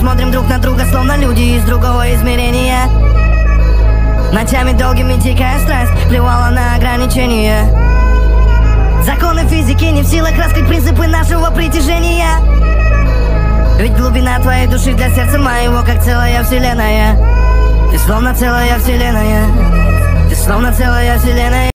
смотрим друг на друга, словно люди из другого измерения. Ночами долгими дикая страсть плевала на ограничения. Законы физики не в силах раскрыть принципы нашего притяжения. Ведь глубина твоей души для сердца моего как целая вселенная. Ты словно целая вселенная. Ты словно целая вселенная.